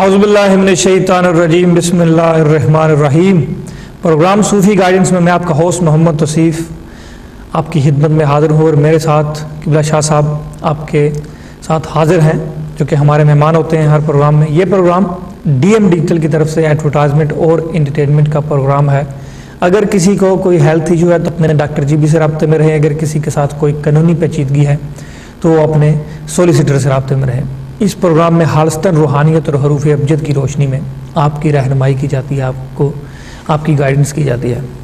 औज़ुबिल्लाहि मिनश्शैतानिर्रजीम बिस्मिल्लाहिर्रहमानिर्रहीम। प्रोग्राम सूफ़ी गाइडेंस में मैं आपका होस्ट मोहम्मद तौसीफ़ आपकी खिदमत में हाज़िर हूँ और मेरे साथ क़िबला शाह साहब आपके साथ हाज़िर हैं, जो कि हमारे मेहमान होते हैं हर प्रोग्राम में। ये प्रोग्राम DM डिजिटल की तरफ से एडवर्टाइजमेंट और इंटरटेनमेंट का प्रोग्राम है। अगर किसी को कोई हेल्थ इशू है तो अपने डॉक्टर जी से रब्ते में रहें। अगर किसी के साथ कोई कानूनी पेचीदगी है तो वो अपने सोलिसिटर से रब्ते में रहें। इस प्रोग्राम में खालिस्तन रूहानियत और हरूफ अबजद की रोशनी में आपकी रहनुमाई की जाती है, आपको आपकी गाइडेंस की जाती है।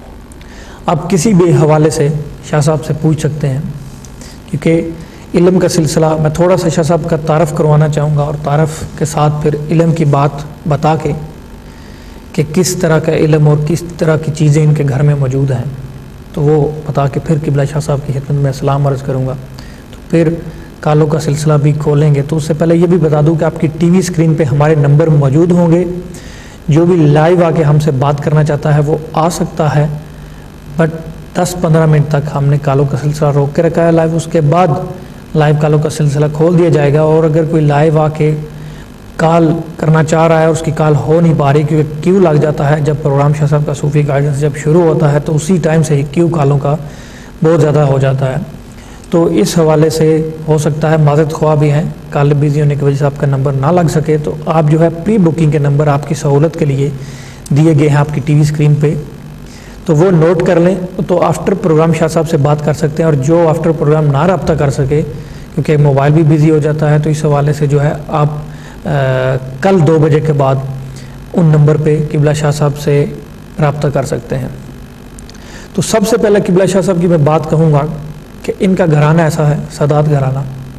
आप किसी भी हवाले से शाह साहब से पूछ सकते हैं, क्योंकि इल्म का सिलसिला मैं थोड़ा सा शाह साहब का तारफ़ करवाना चाहूँगा और तारफ़ के साथ फिर इल्म की बात बता के कि किस तरह का इल्म और किस तरह की चीज़ें इनके घर में मौजूद हैं, तो वो बता के फिर क़िबला शाह साहब की खिदमत में सलाम अर्ज़ करूँगा। तो फिर कालों का सिलसिला भी खोलेंगे। तो उससे पहले ये भी बता दूं कि आपकी टीवी स्क्रीन पे हमारे नंबर मौजूद होंगे। जो भी लाइव आके हमसे बात करना चाहता है वो आ सकता है, बट 10-15 मिनट तक हमने कालों का सिलसिला रोक के रखा है लाइव। उसके बाद लाइव कालों का सिलसिला खोल दिया जाएगा। और अगर कोई लाइव आके कॉल करना चाह रहा है, उसकी कॉल हो नहीं पा रही क्योंकि क्यू लग जाता है। जब प्रोग्राम शाह साहब का सूफ़ी गाइडेंस जब शुरू होता है तो उसी टाइम से ही क्यू कॉलों का बहुत ज़्यादा हो जाता है। तो इस हवाले से हो सकता है माज़रत ख्वाह भी हैं, कॉल बिज़ी होने की वजह से आपका नंबर ना लग सके। तो आप जो है प्री बुकिंग के नंबर आपकी सहूलत के लिए दिए गए हैं आपकी टीवी स्क्रीन पे, तो वो नोट कर लें। तो आफ्टर प्रोग्राम शाह साहब से बात कर सकते हैं। और जो आफ्टर प्रोग्राम ना रब्ता कर सके क्योंकि मोबाइल भी बिज़ी हो जाता है, तो इस हवाले से जो है आप कल 2 बजे के बाद उन नंबर पर क़िबला शाह साहब से रब्ता कर सकते हैं। तो सबसे पहले क़िबला शाह साहब की मैं बात कहूँगा कि इनका घराना ऐसा है, सादात घराना।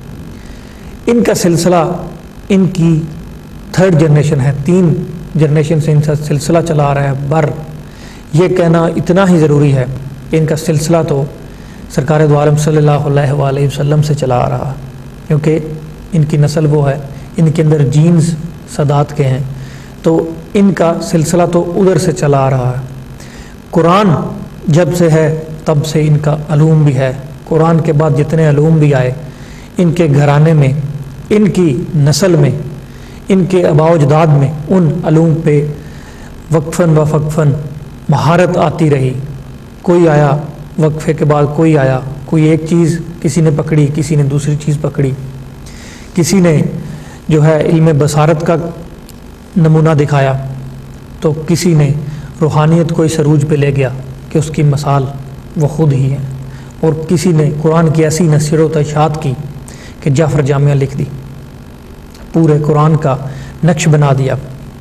इनका सिलसिला इनकी 3rd जनरेशन है, 3 जनरेशन से इनका सिलसिला चला आ रहा है। बर ये कहना इतना ही ज़रूरी है कि इनका सिलसिला तो सरकार दो आलम सल्लल्लाहु अलैहि वसल्लम से चला आ रहा है, क्योंकि इनकी नस्ल वो है, इनके अंदर जीन्स सादात के हैं, तो इनका सिलसिला तो उधर से चला आ रहा है। कुरान जब से है तब से इनका अलूम भी है। कुरान के बाद जितने अलूम भी आए इनके घराने में, इनकी नस्ल में, इनके आबाओ-अजदाद में उन अलूम पे वक्फ़न व फ़क्फ़न महारत आती रही। कोई आया वक्फ़े के बाद, कोई आया, कोई एक चीज़ किसी ने पकड़ी, किसी ने दूसरी चीज़ पकड़ी, किसी ने जो है इल्म बसारत का नमूना दिखाया, तो किसी ने रूहानियत को इस अरूज पे ले गया कि उसकी मिसाल वो ख़ुद ही है। और किसी ने कुरान की ऐसी नसीहत व इरशाद की कि जाफ़र जामिया लिख दी, पूरे कुरान का नक्श बना दिया।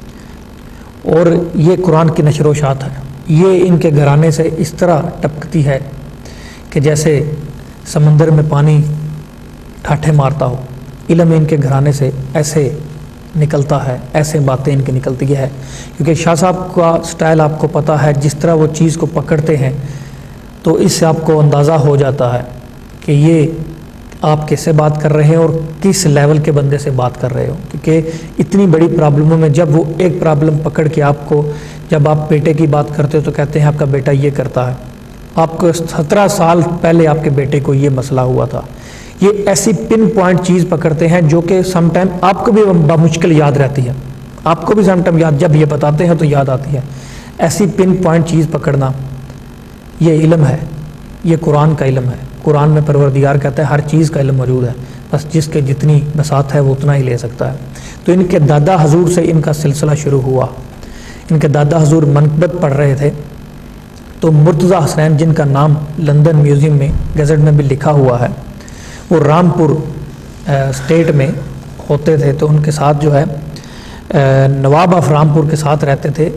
और ये कुरान की नशर व इशात है। ये इनके घराने से इस तरह टपकती है कि जैसे समंदर में पानी ठाठे मारता हो। इल्म इनके घराने से ऐसे निकलता है, ऐसे बातें इनकी निकलती है। क्योंकि शाह साहब का स्टाइल आपको पता है, जिस तरह वो चीज़ को पकड़ते हैं, तो इससे आपको अंदाज़ा हो जाता है कि ये आप किससे बात कर रहे हैं और किस लेवल के बंदे से बात कर रहे हो। क्योंकि इतनी बड़ी प्रॉब्लमों में जब वो एक प्रॉब्लम पकड़ के आपको, जब आप बेटे की बात करते हो तो कहते हैं आपका बेटा ये करता है, आपको 17 साल पहले आपके बेटे को ये मसला हुआ था। ये ऐसी पिन पॉइंट चीज़ पकड़ते हैं जो कि सम टाइम आपको भी बामुश्किल याद रहती है, आपको भी सम टाइम याद, जब ये बताते हैं तो याद आती है। ऐसी पिन पॉइंट चीज़ पकड़ना ये इल्म है, ये कुरान का इल्म है। कुरान में परवरदिगार कहता है हर चीज़ का इल्म मौजूद है, बस जिसके जितनी बसात है वो उतना ही ले सकता है। तो इनके दादा हजूर से इनका सिलसिला शुरू हुआ। इनके दादा हजूर मनक़बत पढ़ रहे थे, तो मुर्तज़ा हसनैन, जिनका नाम लंदन म्यूज़ियम में गज़ट में भी लिखा हुआ है, वो रामपुर स्टेट में होते थे। तो उनके साथ जो है नवाब ऑफ रामपुर के साथ रहते थे,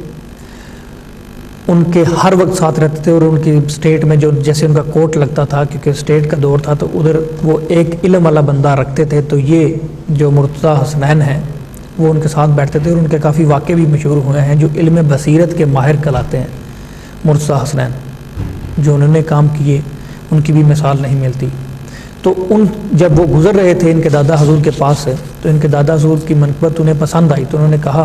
उनके हर वक्त साथ रहते थे। और उनकी स्टेट में जो जैसे उनका कोर्ट लगता था, क्योंकि स्टेट का दौर था, तो उधर वो एक इल्म वाला बंदा रखते थे। तो ये जो मुर्तज़ा हसनैन हैं वो उनके साथ बैठते थे और उनके काफ़ी वाक़े भी मशहूर हुए हैं, जो इल्म बसीरत के माहिर कहलाते हैं। मुर्तज़ा हसनैन जो उन्होंने काम किए उनकी भी मिसाल नहीं मिलती। तो जब वो गुज़र रहे थे इनके दादा हजूर के पास से, तो इनके दादा हजूर की मनक़बत उन्हें पसंद आई। तो उन्होंने कहा,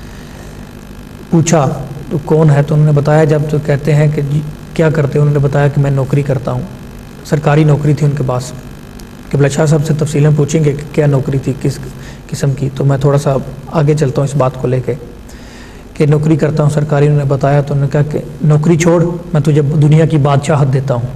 पूछा तो कौन है, तो उन्होंने बताया। जब तो कहते हैं कि क्या करते हैं, उन्होंने बताया कि मैं नौकरी करता हूँ। सरकारी नौकरी थी उनके पास। क़िबला शाह साहब से तफसीलें पूछेंगे कि क्या नौकरी थी, قسم کی. تو میں تھوڑا سا آگے چلتا ہوں اس بات کو لے کے کہ نوکری کرتا ہوں سرکاری. انہوں نے بتایا تو انہوں نے کہا کہ نوکری چھوڑ، میں تجھے دنیا کی بادشاہت دیتا ہوں.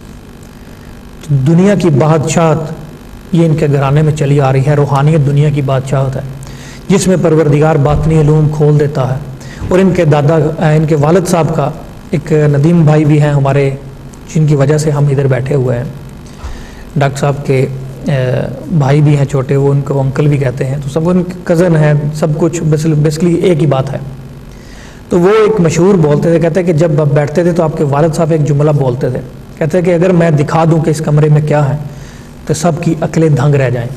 دنیا کی بادشاہت یہ ان کے گھرانے میں چلی آ رہی ہے. روحانیت دنیا کی بادشاہت ہے جس میں پروردگار باطنی علوم کھول دیتا ہے. اور ان کے ان کے والد صاحب کا ایک ندیم بھائی بھی ہیں ہمارے، جن کی وجہ سے ہم ادھر بیٹھے ہوئے ہیں. ڈاکٹر صاحب کے بھائی بھی ہیں چھوٹے، وہ ان کو انکل بھی کہتے ہیں. تو سب ان کے کزن ہیں، سب کچھ بیسکلی ایک ہی بات ہے. تو وہ ایک مشہور بولتے تھے، کہتے ہیں کہ جب آپ بیٹھتے تھے تو آپ کے والد صاحب ایک جملہ بولتے تھے، کہتے ہیں کہ اگر میں دکھا دوں کہ اس کمرے میں کیا ہے تو سب کی عقلیں دھنگ رہ جائیں.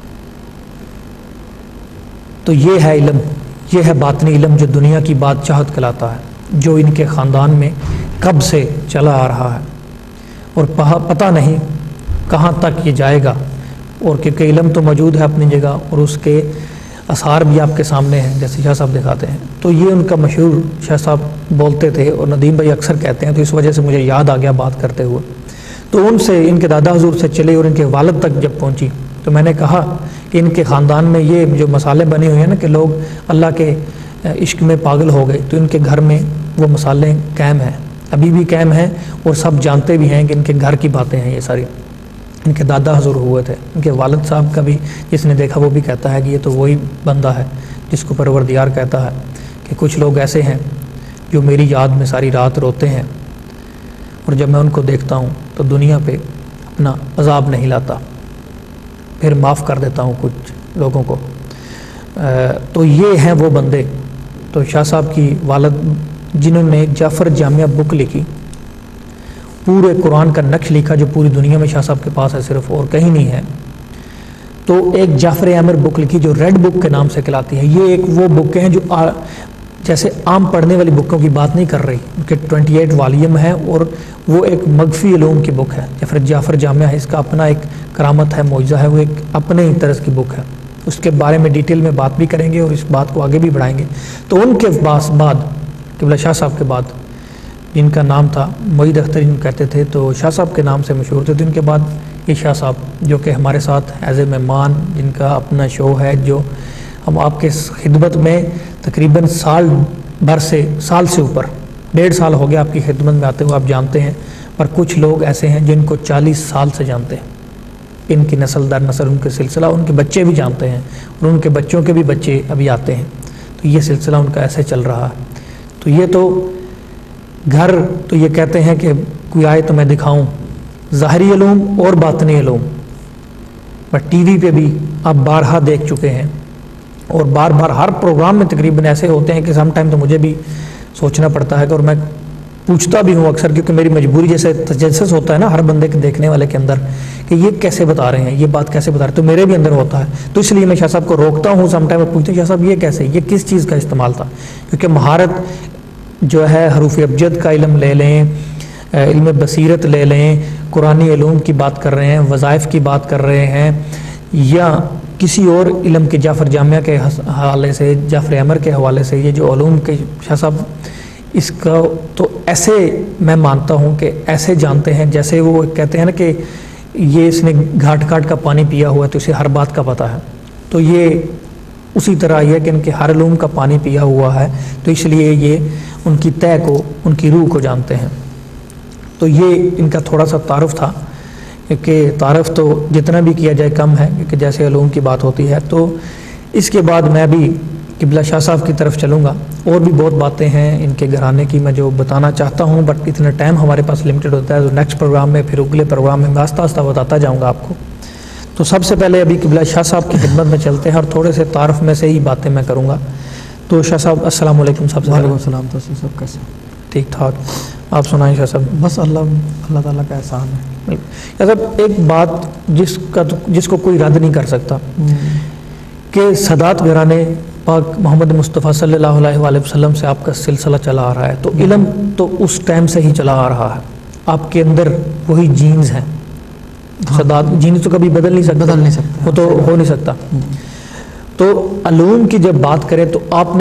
تو یہ ہے علم، یہ ہے باطنی علم جو دنیا کی بادشاہت کہلاتا ہے، جو ان کے خاندان میں کب سے چلا آ رہا ہے اور پتہ نہیں کہاں تک یہ جائے گا. اور کیونکہ علم تو موجود ہے اپنی جگہ اور اس کے آثار بھی آپ کے سامنے ہیں جیسے شاہ صاحب دکھاتے ہیں. تو یہ ان کا مشہور شاہ صاحب بولتے تھے اور ندیم بھائی اکثر کہتے ہیں. تو اس وجہ سے مجھے یاد آ گیا بات کرتے ہوئے. تو ان سے ان کے دادا حضور سے چلے اور ان کے والد تک جب پہنچی تو میں نے کہا کہ ان کے خاندان میں یہ جو مسالے بنے ہوئے ہیں نا کہ لوگ اللہ کے عشق میں پاگل ہو گئے، تو ان کے گھر میں وہ مسالے قائم ہیں، ابھی بھی قائم ہیں. اور سب جانتے بھی ہیں کہ ان کے گھر کی باتیں ہیں یہ ساری. ان کے دادا حضور ہوئے تھے. ان کے والد صاحب کا بھی جس نے دیکھا وہ بھی کہتا ہے کہ یہ تو وہی بندہ ہے جس کو پروردگار کہتا ہے کہ کچھ لوگ ایسے ہیں جو میری یاد میں ساری رات روتے ہیں اور جب میں ان کو دیکھتا ہوں تو دنیا پہ اپنا عذاب نہیں لاتا، پھر معاف کر دیتا ہوں کچھ لوگوں کو. تو یہ ہیں وہ بندے. تو شاہ صاحب کی والد جنہوں نے جعفر جامعہ بک لکھی، پورے قرآن کا نقش لکھا جو پوری دنیا میں شاہ صاحب کے پاس ہے صرف، اور کہیں نہیں ہے. تو ایک جعفر عامر بک لکھی جو ریڈ بک کے نام سے کہلاتی ہے. یہ ایک وہ بکیں ہیں جو جیسے عام پڑھنے والی بکوں کی بات نہیں کر رہی، کہ 28 والیوم ہے اور وہ ایک مغفی علوم کی بک ہے. جعفر جامعہ ہے، اس کا اپنا ایک کرامت ہے، معجزہ ہے، وہ ایک اپنے ہی طرز کی بک ہے. اس کے بارے میں ڈیٹیل میں بات بھی کریں گے اور اس بات کو آگے بھی بڑھائیں گے. تو ان کے بعد قبلہ شاہ صاحب کے بعد جن کا نام تھا معید اختر جن کہتے تھے، تو شاہ صاحب کے نام سے مشہور تھے. تو ان کے بعد یہ شاہ صاحب جو کہ ہمارے ساتھ ایز اے مہمان، جن کا اپنا شو ہے، جو ہم آپ کے خدمت میں تقریباً سال سے اوپر 1.5 سال ہو گیا آپ کی خدمت میں آتے ہوئے، آپ جانتے ہیں. پر کچھ لوگ ایسے ہیں جن کو 40 سال سے جانتے ہیں، ان کی نسل در نسل، ان کے سلسلہ، ان کے بچے بھی جانتے ہیں اور ان کے بچوں کے بھی بچے ابھی آتے ہیں. تو یہ سلسلہ ان کا ایسے چل رہا ہے. تو یہ تو گھر تو یہ کہتے ہیں کہ کوئی آئے تو میں دکھاؤں ظاہری علوم اور باطنی علوم. پر ٹی وی پہ بھی آپ بارہا دیکھ چکے ہیں اور بار بار ہر پروگرام میں تقریباً ایسے ہوتے ہیں کہ سم ٹائم تو مجھے بھی سوچنا پڑتا ہے کہ، اور میں پوچھتا بھی ہوں اکثر کیونکہ میری مجبوری جیسے تجسس ہوتا ہے نا ہر بندے کے دیکھنے والے کے اندر کہ یہ کیسے بتا رہے ہیں، یہ بات کیسے بتا رہے ہیں، تو میرے بھی اندر ہوتا ہے. تو اس لیے میں شاہ صاحب کو روکتا ہوں سم ٹائم اور پوچھتا ہوں شاہ صاحب یہ کیسے، یہ کس چیز کا استعمال تھا. کیونکہ مہارت جو ہے حروف ابجد کا علم لے لیں، علم بصیرت لے لیں، قرآنی علوم کی بات کر رہے ہیں، وظائف کی بات کر رہے ہیں، یا کسی اور علم کے جعفر جامعہ کے حوالے سے، جعفر عامر کے حوالے سے، یہ جو علوم کے شاہ صاحب اس کا تو ایسے میں مانتا ہوں کہ ایسے جانتے ہیں جیسے وہ کہتے ہیں نا کہ یہ اس نے گھاٹ گھاٹ کا پانی پیا ہوا ہے تو اسے ہر بات کا پتہ ہے. تو یہ اسی طرح یہ کہ ان کے ہر علوم کا پانی پیا ہوا ہے، تو اس لیے یہ ان کی طے کو، ان کی روح کو جانتے ہیں. تو یہ ان کا تھوڑا سا تعارف تھا، کیونکہ تعارف تو جتنا بھی کیا جائے کم ہے، کیونکہ جیسے علوم کی بات ہوتی ہے. تو اس کے بعد میں بھی قبلہ شاہ صاحب کی طرف چلوں گا. اور بھی بہت باتیں ہیں ان کے گھرانے کی میں جو بتانا چاہتا ہوں، بٹ اتنا ٹائم ہمارے پاس لمیٹڈ ہوتا ہے. تو نیکسٹ پروگرام میں، پھر اگلے پروگرام میں آہستہ آہستہ بتاتا جاؤں گا آپ کو. تو سب سے پہلے ابھی قبلہ شاہ صاحب کی خدمت میں چلتے ہیں اور تھوڑے سے تعارف میں سے ہی باتیں میں کروں گا. تو شاہ صاحب السلام علیکم. سب سے وعلیکم السلام. تو سب کیسے؟ ٹھیک ٹھاک. آپ سنائیں شاہ صاحب. بس اللہ تعالیٰ کا احسان ہے. شاہ صاحب ایک بات جس کو کوئی رد نہیں کر سکتا کہ سادات گھرانے پاک محمد مصطفیٰ صلی اللہ علیہ وآلہ وسلم سے آپ کا سلسلہ چلا آ رہا ہے. تو علم تو اس ٹائم سے ہی چلا آ رہا ہے. آپ کے اندر وہی جینز ہیں. سادات جینز تو کبھی بدل نہیں سکتا، وہ تو ہو نہیں سکتا. تو علوم کی جب بات کریں تو آپ نے